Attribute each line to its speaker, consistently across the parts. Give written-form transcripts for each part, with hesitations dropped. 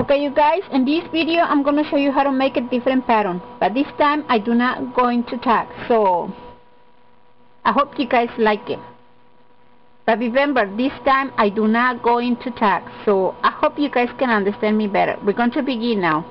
Speaker 1: Okay, you guys, in this video I'm going to show you how to make a different pattern, but this time I do not going to tag, so I hope you guys like it. But remember, this time I do not going to tag, so I hope you guys can understand me better. We're going to begin now.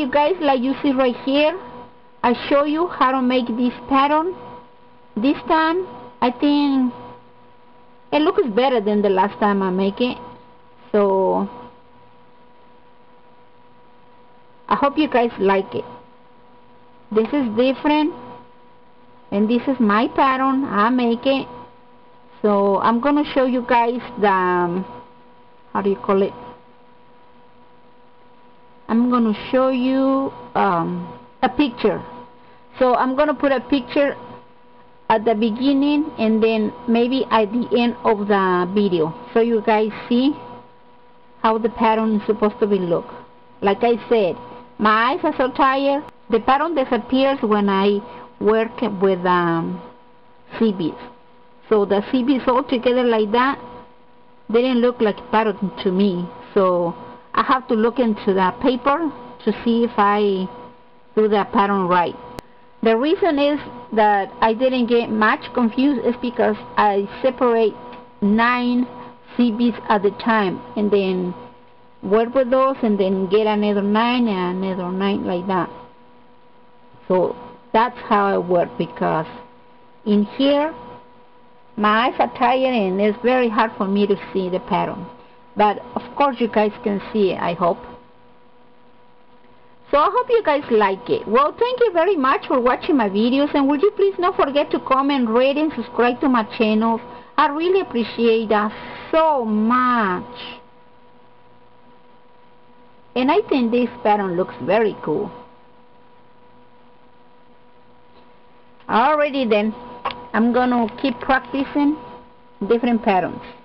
Speaker 1: you guys, like you see right here, I show you how to make this pattern. This time I think it looks better than the last time I make it, so I hope you guys like it. This is different, and this is my pattern. I make it, so I'm gonna show you guys the how do you call it? I'm gonna show you a picture. So I'm gonna put a picture at the beginning and then maybe at the end of the video, so you guys see how the pattern is supposed to be look. Like I said, my eyes are so tired. The pattern disappears when I work with CBs. So the CBs all together like that, they didn't look like a pattern to me. So I have to look into the paper to see if I do the pattern right. The reason is that I didn't get much confused is because I separate 9 CBs at a time and then work with those and then get another 9 and another 9 like that. So that's how I work, because in here my eyes are tired and it's very hard for me to see the pattern. But of course you guys can see it, I hope. So I hope you guys like it. Well, thank you very much for watching my videos, and would you please not forget to comment, rate, and subscribe to my channel. I really appreciate that so much. And I think this pattern looks very cool. Alrighty then, I'm gonna keep practicing different patterns.